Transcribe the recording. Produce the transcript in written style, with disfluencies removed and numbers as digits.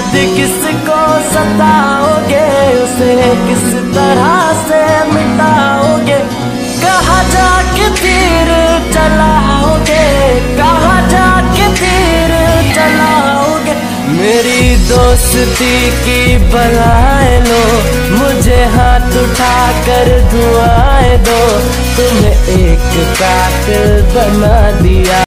खुद किसको सताओगे, उसे किस तरह से मिटाओगे, कहाँ जाके तीर चलाओगे, कहाँ जाके तीर चलाओगे। मेरी दोस्ती की बलाएं लो, मुझे हाथ उठाकर दुआएं दो, तुम्हें एक कातिल बना दिया।